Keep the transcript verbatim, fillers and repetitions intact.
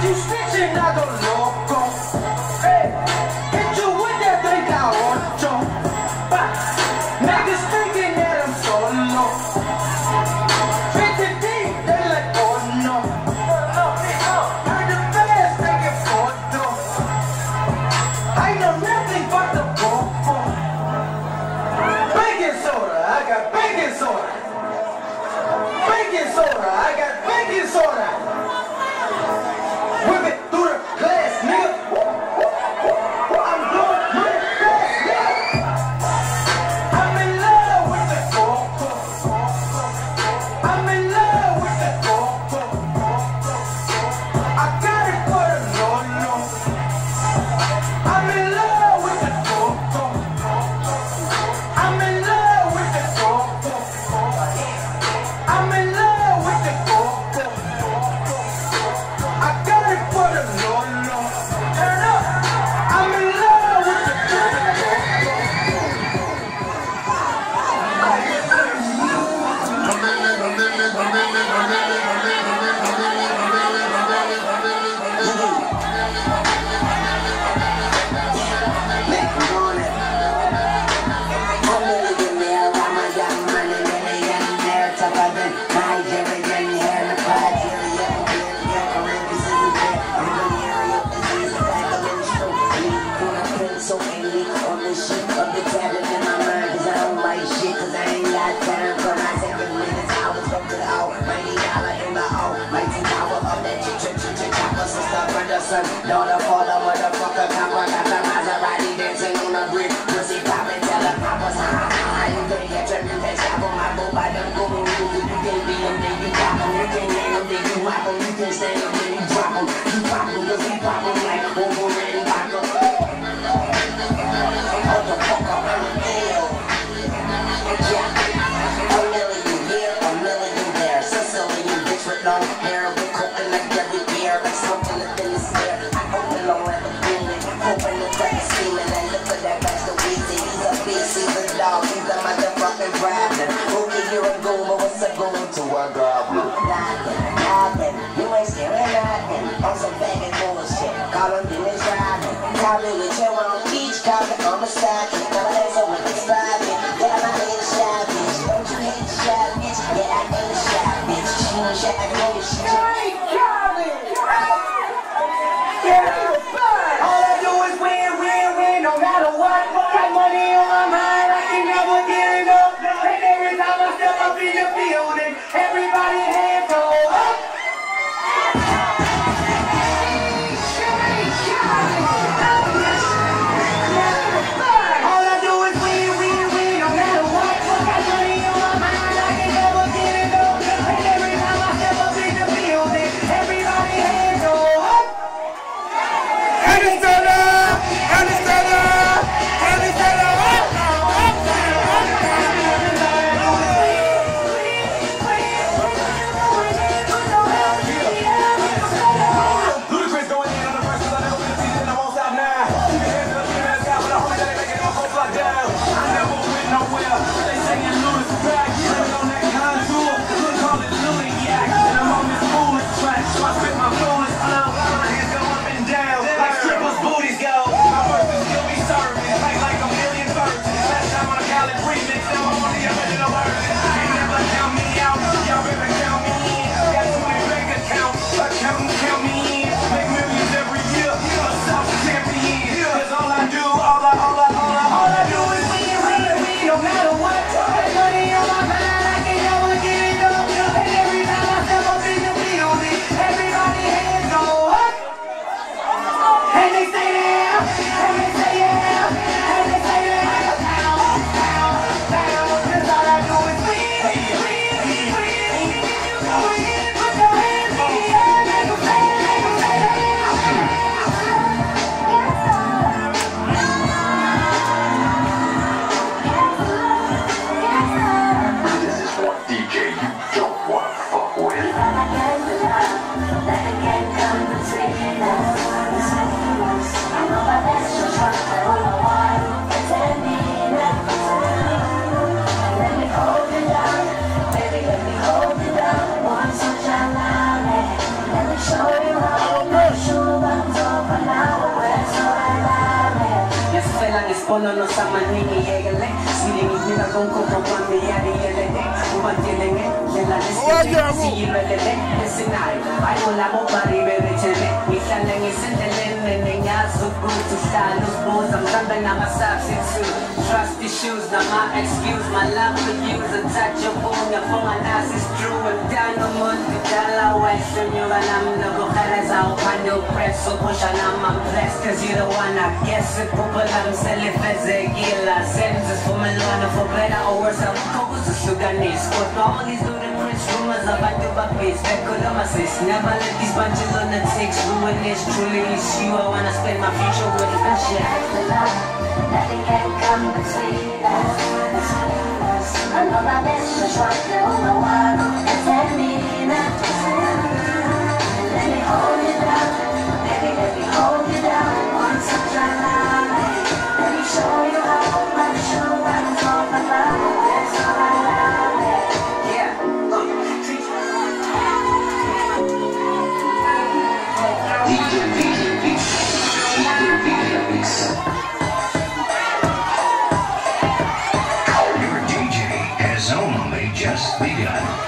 you snitching, I go loco. Hey, hit you with that thing I want you. Niggas thinking that I'm solo. fifty deep, they like, oh no. Heard the fans taking photo. I know nothing but the popo. Baking soda, I got baking soda. Baking soda, I got baking soda. Whip it through the glass, nigga. I'm blowing money fast, nigga. I'm in love with the coco. I'm in love with the coco. I got it for the no-no. I'm in love with the coco. I'm in love with the coco. I'm in love with the coco. I got it for the no-no. Turn up. I'm in love with the coco. So angry on the shit of the tablet in my mind, cause I don't like shit, cause I ain't got time for my seven minutes. I was up to the out, ninety dollars in the out, lighting power up that chick, chick, chick, chick, chopper, sister, brother, son, daughter, father, motherfucker, copper, got the Maserati dancing on the brick, pussy poppin', tell her papa, ha ha ha, you can't catch her, you can't stop on my boat, by them go, you can't be them, then you pop them, you can't name them, then you whop them, you can't stand them, then you drop them, you pop them, cause we pop them like Wolverine and vodka. Long hair with coconut every year, like smoking the thinnest air. I open low at the beginning, hoping the crack is steaming. And look at that Master Weezy, he's a beast, he's a dog, he's a motherfucking problem. Okay, you're a goon, but what's a goon to a goblin? Nothing, nothing, you ain't scaring nothing. On some bag and bullshit, call him Dennis Rodman. Call me with your own beach, call me on the side. Now that's a wicked spot, yeah, I hate a shy bitch. Don't you hate the shy bitch? Yeah, I hate a shy bitch. She was shy, I know she just All I do is win, win, win, no matter what. Got money on my mind, I can never get enough. And every time I step up in the building, everybody hands go up. All I do is win, win, win, no matter what. Got money on my mind, I can never get enough. And every time I step up in the building, everybody hands go up. Follow sa manhingi egale Silingi nila kung kupapamiyari elede Umatilenge Nila liskete Siyirelele Lisinay Ay wala mo pariberitele Ikaleng isendelen Nenenga Sugu to status Bones ang ganda na masubstitute Trust issues na ma-excuse My love for you is untouchable Nga kung anas is true Ang danomon Kudala Western Yung alam na bukaras Ako kano press So kung siya naman blessed Cause you the one I guess It pupalam sa Gila sentences for Milano for better or worse. I'm focused to Sudanese. Cause normally do the prince rumors about the babies. Speculamasis. Never let these bunch of lunatics ruin this. Truly it's you. I wanna spend my future with that shit. Nothing can come between us. I know my best to try to know what it's me that let me hold you down. Baby, let me hold you down. Once I'm done, let me show you how much you want to talk about. That's all I love. Yeah. DjFikky, DjFikky mix. Your D J has only just begun.